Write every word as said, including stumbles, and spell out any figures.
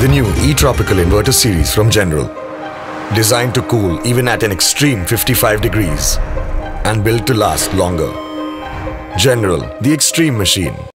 The new e-Tropical Inverter series from General. Designed to cool even at an extreme fifty-five degrees and built to last longer. General, the extreme machine.